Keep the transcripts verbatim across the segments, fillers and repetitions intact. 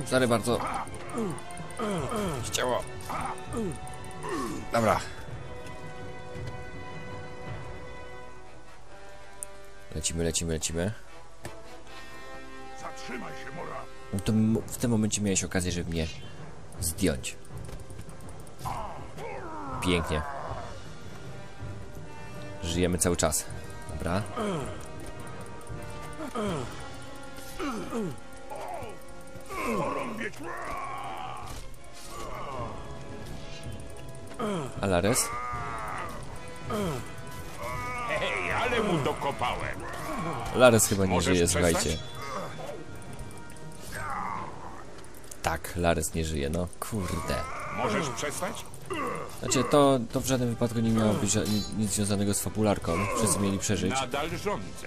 Sorry bardzo. Chciało. Dobra. Lecimy, lecimy, lecimy. Zatrzymaj się, Mora. No to w tym momencie miałeś okazję, żeby mnie zdjąć. Pięknie. Żyjemy cały czas. Dobra. Alares? Hej, ale mu dokopałem. Lares chyba nie Możesz żyje, przestać? słuchajcie. Tak, Lares nie żyje, no kurde. Możesz przestać? Znaczy, to, to w żadnym wypadku nie miało być ża- nic, nic związanego z fabularką. Wszyscy mieli przeżyć. Nadal rządzę.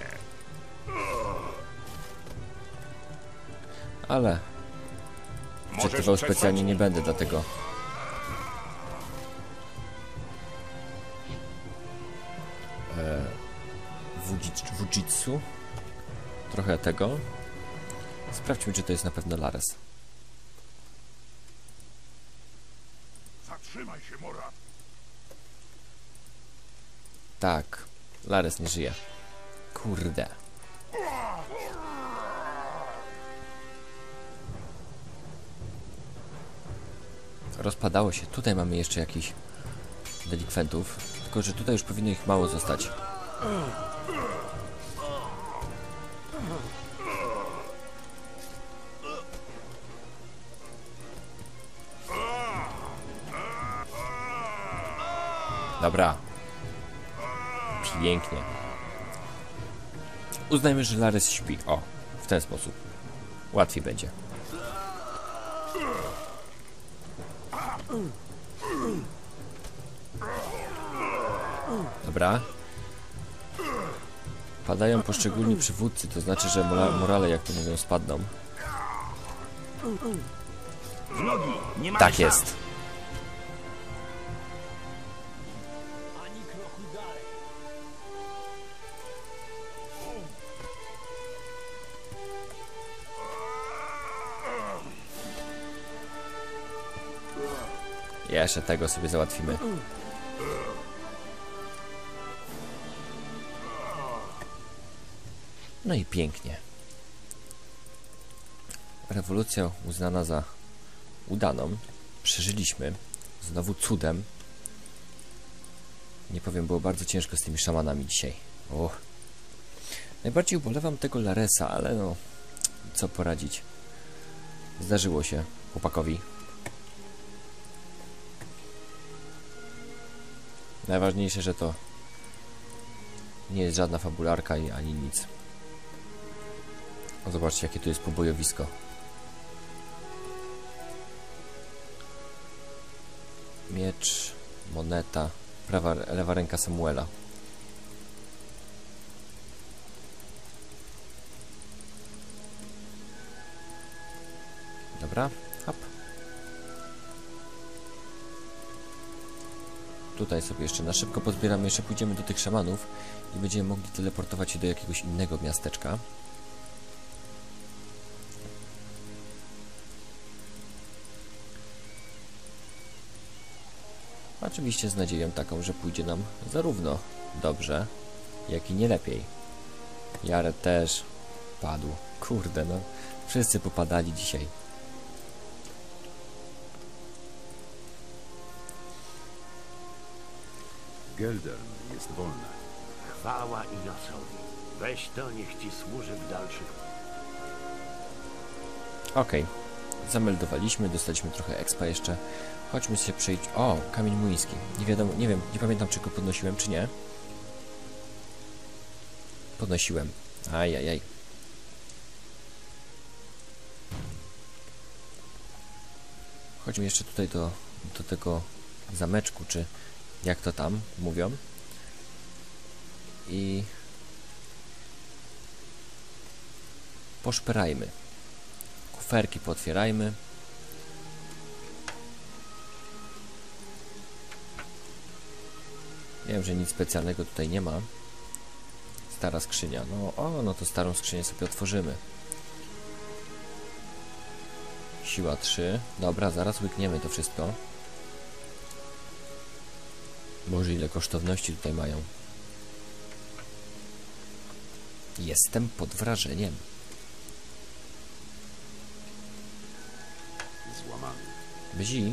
Ale Możesz czytywał przestać? specjalnie nie będę, dlatego eee, Wujitsu, Wujitsu. Trochę tego. Sprawdźmy, czy to jest na pewno Lares. Zatrzymaj się, Mora. Tak, Lares nie żyje. Kurde. Rozpadało się. Tutaj mamy jeszcze jakichś delikwentów. Tylko, że tutaj już powinno ich mało zostać. Dobra. Pięknie. Uznajmy, że Lares śpi. O, w ten sposób. Łatwiej będzie. Dobra. Padają poszczególni przywódcy, to znaczy, że morale, jak to mówią, spadną. Tak jest. Jeszcze tego sobie załatwimy. No i pięknie. Rewolucja uznana za udaną. Przeżyliśmy. Znowu cudem. Nie powiem, było bardzo ciężko z tymi szamanami dzisiaj. O. Najbardziej ubolewam tego Laresa, ale no... Co poradzić? Zdarzyło się chłopakowi. Najważniejsze, że to nie jest żadna fabularka ani nic. O, zobaczcie, jakie tu jest pobojowisko. Miecz, moneta, prawa, lewa ręka Samuela. Dobra, hop. Tutaj sobie jeszcze na szybko pozbieramy, jeszcze pójdziemy do tych szamanów i będziemy mogli teleportować się do jakiegoś innego miasteczka. Oczywiście z nadzieją taką, że pójdzie nam zarówno dobrze, jak i nie lepiej. Jared też padł. Kurde, no. Wszyscy popadali dzisiaj. Geldern jest wolna. Chwała Inosowi. Weź to, niech ci służy w dalszych... Okej. Okay. Zameldowaliśmy, dostaliśmy trochę expa jeszcze. Chodźmy się przejść. O, kamień muński. Nie wiadomo, nie wiem, nie pamiętam, czy go podnosiłem, czy nie. Podnosiłem. Ajajaj. Chodźmy jeszcze tutaj do, do tego zameczku, czy jak to tam mówią. I poszperajmy. Kuferki pootwierajmy. Wiem, że nic specjalnego tutaj nie ma. Stara skrzynia. No, o, no to starą skrzynię sobie otworzymy. Siła trzy. Dobra, zaraz łykniemy to wszystko. Boże, ile kosztowności tutaj mają. Jestem pod wrażeniem. Złamany. Bzi?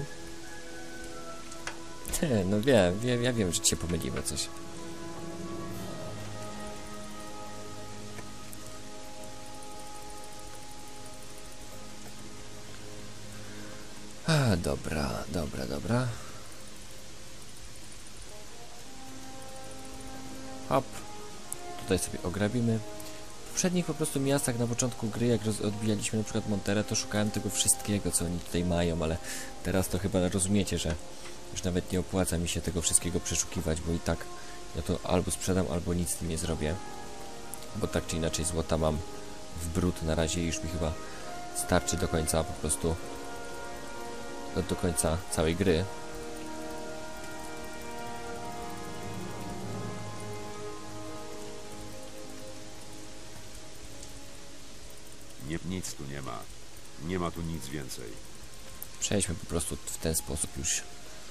No wiem, wiem, ja wiem, że cię pomyliło coś. A, dobra, dobra, dobra. Hop. Tutaj sobie ograbimy. W poprzednich po prostu miastach na początku gry, jak odbijaliśmy na przykład Monterę, to szukałem tego wszystkiego, co oni tutaj mają, ale teraz to chyba rozumiecie, że już nawet nie opłaca mi się tego wszystkiego przeszukiwać, bo i tak ja to albo sprzedam, albo nic z tym nie zrobię. Bo tak czy inaczej złota mam w brud na razie i już mi chyba starczy do końca po prostu do, do końca całej gry. Nie, nic tu nie ma. Nie ma tu nic więcej. Przejdźmy po prostu w ten sposób już.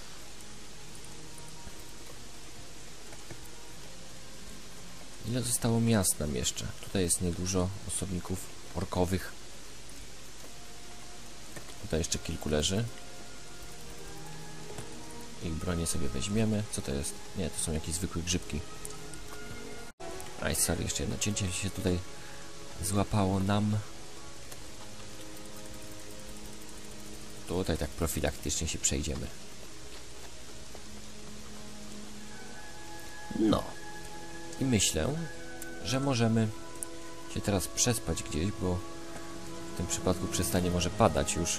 Ile zostało miast nam jeszcze? Tutaj jest niedużo osobników orkowych. Tutaj jeszcze kilku leży. Ich bronię sobie weźmiemy. Co to jest? Nie, to są jakieś zwykłe grzybki. Aj, sorry, jeszcze jedno cięcie się tutaj złapało nam. Tutaj tak profilaktycznie się przejdziemy. No. I myślę, że możemy się teraz przespać gdzieś, bo w tym przypadku przestanie może padać już.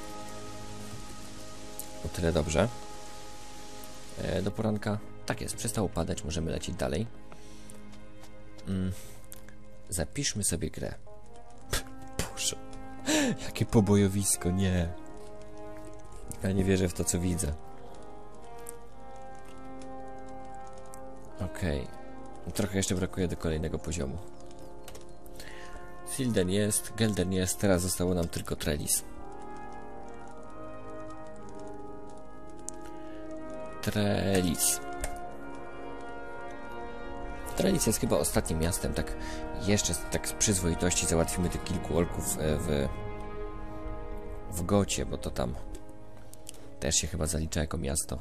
O tyle dobrze. E, do poranka. Tak jest, przestało padać, możemy lecieć dalej. Mm. Zapiszmy sobie grę. Boże, jakie pobojowisko, nie. Ja nie wierzę w to, co widzę. Okej. Okay. Trochę jeszcze brakuje do kolejnego poziomu. Silden jest, Gelden jest, teraz zostało nam tylko Trellis. Trellis. Trellis jest chyba ostatnim miastem, tak jeszcze tak z przyzwoitości załatwimy tych kilku orków w, w Gocie, bo to tam też się chyba zalicza jako miasto.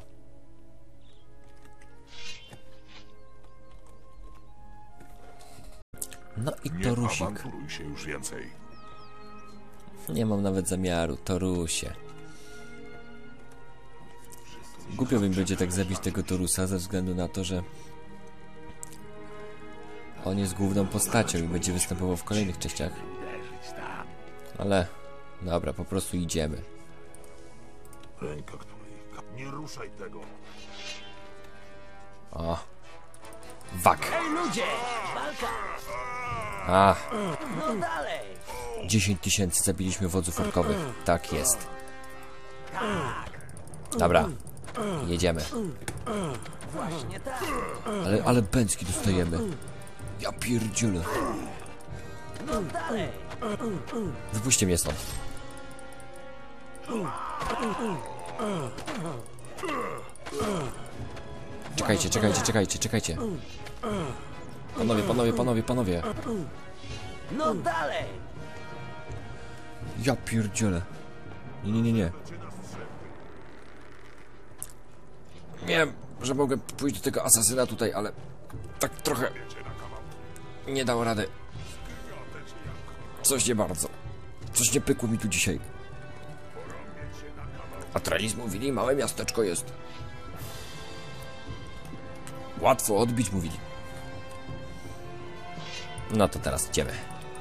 No i Nie Torusik. awanturuj się już więcej. Nie mam nawet zamiaru, Torusie. Głupio mi będzie tak zabić tego Torusa ze względu na to, że on jest główną postacią i będzie występował w kolejnych częściach. Ale dobra, po prostu idziemy. Ręka, której... Nie ruszaj tego. O. Wak. Ej ludzie! Walka! A. No dalej! dziesięć tysięcy zabiliśmy wodzów orkowych. Tak jest. Dobra. Jedziemy. Właśnie tak! Ale, ale bęcki dostajemy. Ja pierdzielę. No dalej! Wypuśćcie mnie stąd. Czekajcie, czekajcie, czekajcie, czekajcie. Panowie, panowie, panowie, panowie. No dalej! Ja pierdzielę. Nie, nie, nie, nie. Wiem, że mogę pójść do tego asasyna tutaj, ale tak trochę nie dało rady. Coś nie bardzo. Coś nie pykło mi tu dzisiaj. A Trellis mówili, małe miasteczko jest. Łatwo odbić, mówili. No to teraz idziemy.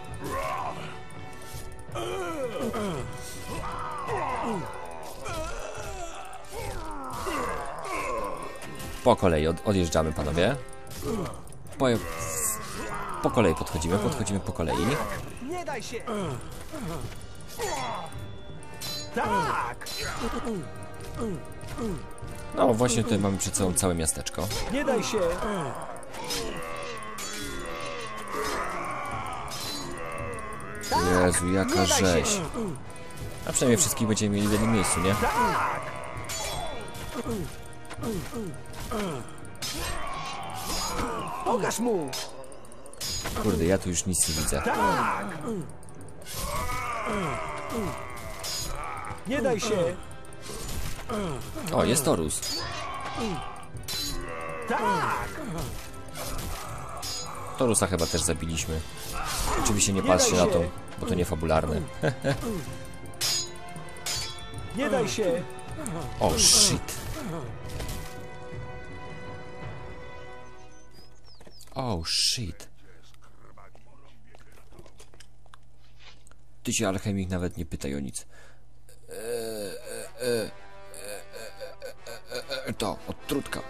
Po kolei od, odjeżdżamy, panowie. Po, po kolei podchodzimy, podchodzimy po kolei. Nie daj się! Tak! No właśnie tutaj mamy przed sobą całe miasteczko. Nie daj się! Jezu, jaka rzeź. A przynajmniej wszystkich będziemy mieli w jednym miejscu, nie? Pokaż mu! Kurde, ja tu już nic nie widzę. Nie daj się! O, jest Torus. Torusa chyba też zabiliśmy. Oczywiście nie patrzcie na to, bo to niefabularne. Nie daj się! O, shit. O, shit. Ty się, alchemik, nawet nie pytaj o nic. To, odtrutka.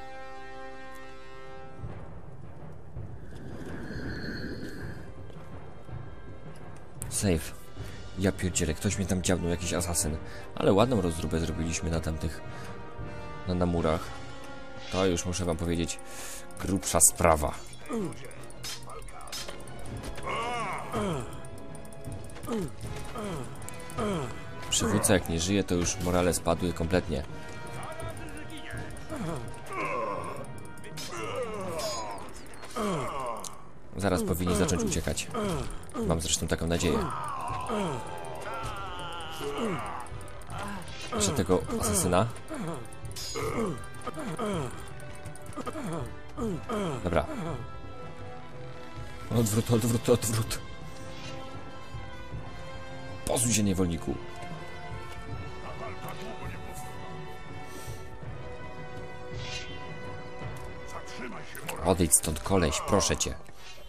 Save. Ja pierdzielę, ktoś mnie tam dziabnął, jakiś asasyn. Ale ładną rozróbę zrobiliśmy na tamtych... Na, na murach. To już muszę wam powiedzieć, grubsza sprawa. Przywódca jak nie żyje, to już morale spadły kompletnie. Zaraz powinni zacząć uciekać. Mam zresztą taką nadzieję. Jeszcze tego asesyna. Dobra. Odwrót, odwrót, odwrót. Posuń się, niewolniku. Odejdź stąd, koleś, proszę cię.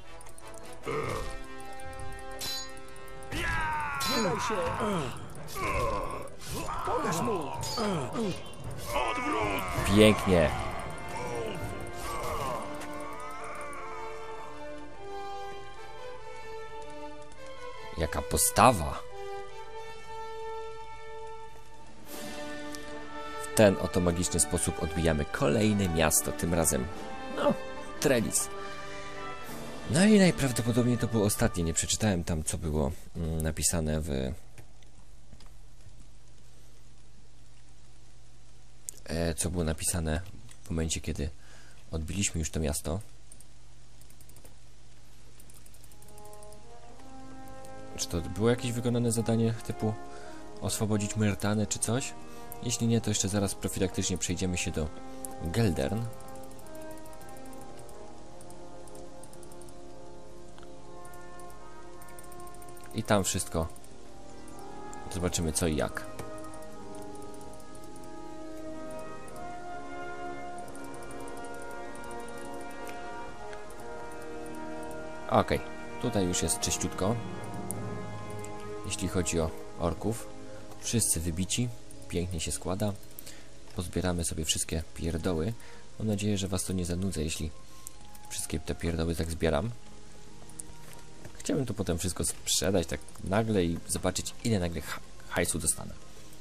Nie daj się! Pokaż mu! Pięknie. Jaka postawa. W ten oto magiczny sposób odbijamy kolejne miasto, tym razem, no, Trellis. No i najprawdopodobniej to było ostatnie, nie przeczytałem tam, co było mm, napisane w... E, co było napisane w momencie, kiedy odbiliśmy już to miasto. Czy to było jakieś wykonane zadanie typu oswobodzić Myrtanę czy coś? Jeśli nie, to jeszcze zaraz profilaktycznie przejdziemy się do Geldern. I tam wszystko zobaczymy co i jak. Okej, tutaj już jest czyściutko. Jeśli chodzi o orków, wszyscy wybici, pięknie się składa. Pozbieramy sobie wszystkie pierdoły. Mam nadzieję, że was to nie zanudzę, jeśli wszystkie te pierdoły tak zbieram. Chciałbym to potem wszystko sprzedać tak nagle i zobaczyć, ile nagle hajsu dostanę.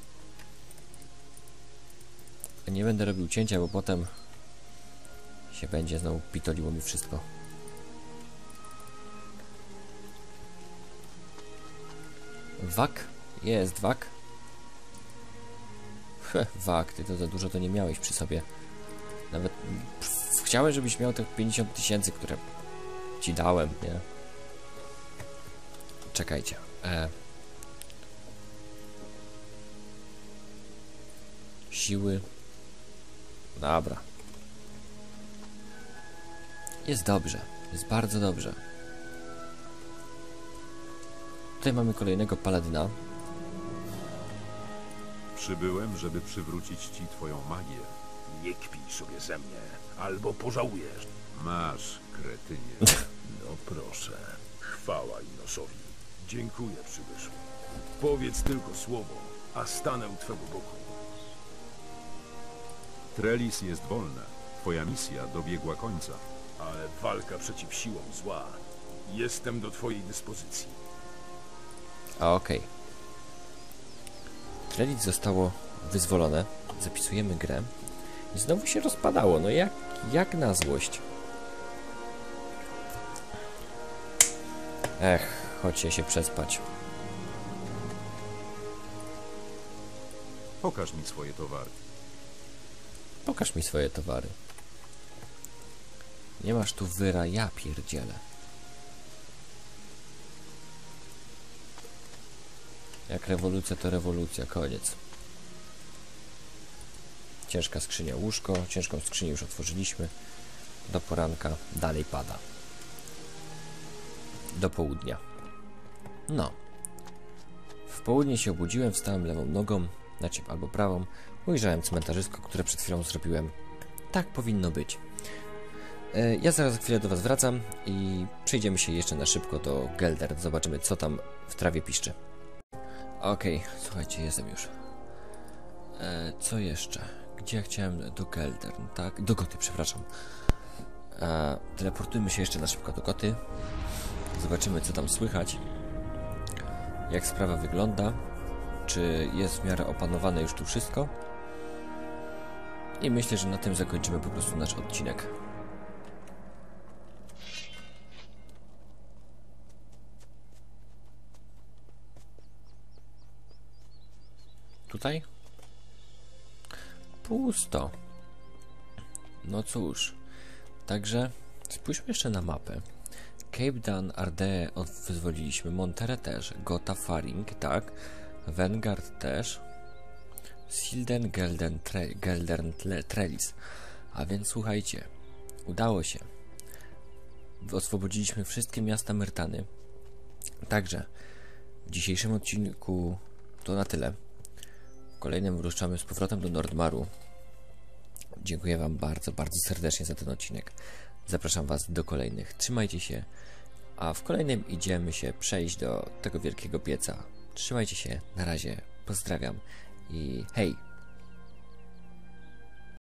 Nie będę robił cięcia, bo potem się będzie znowu pitoliło mi wszystko. Wak? Jest wak. Heh, wak, ty to za dużo to nie miałeś przy sobie. Nawet pff, chciałem, żebyś miał te pięćdziesiąt tysięcy, które ci dałem, nie? Czekajcie. E. Siły. Dobra. Jest dobrze. Jest bardzo dobrze. Tutaj mamy kolejnego paladyna. Przybyłem, żeby przywrócić ci twoją magię. Nie kpij sobie ze mnie, albo pożałujesz. Masz, kretynie. No proszę. Chwała Inosowi. Dziękuję, przybyszku. Powiedz tylko słowo, a stanę u twego boku. Trellis jest wolna. Twoja misja dobiegła końca. Ale walka przeciw siłom zła. Jestem do twojej dyspozycji. A okej. Okay. Trellis zostało wyzwolone. Zapisujemy grę. I znowu się rozpadało. No jak, jak na złość. Ech, chodźcie się przespać. Pokaż mi swoje towary. Pokaż mi swoje towary. Nie masz tu wyra, ja pierdzielę. Jak rewolucja, to rewolucja, koniec. Ciężka skrzynia, łóżko. Ciężką skrzynię już otworzyliśmy. Do poranka dalej pada. Do południa. No. W południe się obudziłem, wstałem lewą nogą, znaczy albo prawą. Ujrzałem cmentarzysko, które przed chwilą zrobiłem. Tak powinno być. E, ja zaraz za chwilę do was wracam i przejdziemy się jeszcze na szybko do Geldern. Zobaczymy, co tam w trawie piszczy. Okej, okay, słuchajcie, jestem już. E, co jeszcze? Gdzie ja chciałem? Do Geldern, tak? Do Goty, przepraszam. E, teleportujmy się jeszcze na szybko do Goty. Zobaczymy, co tam słychać. Jak sprawa wygląda. Czy jest w miarę opanowane już tu wszystko. I myślę, że na tym zakończymy po prostu nasz odcinek. Tutaj? Pusto. No cóż. Także spójrzmy jeszcze na mapę. Cape Dan, Ardee wyzwoliliśmy. Monterre też. Gotha, Faring, tak. Vanguard też. Silden, Geldern, tre, Geldern Trellis. A więc słuchajcie. Udało się. Oswobodziliśmy wszystkie miasta Myrtany. Także w dzisiejszym odcinku to na tyle. W kolejnym ruszamy z powrotem do Nordmaru. Dziękuję wam bardzo, bardzo serdecznie za ten odcinek. Zapraszam was do kolejnych. Trzymajcie się. A w kolejnym idziemy się przejść do tego wielkiego pieca. Trzymajcie się. Na razie. Pozdrawiam. I hej!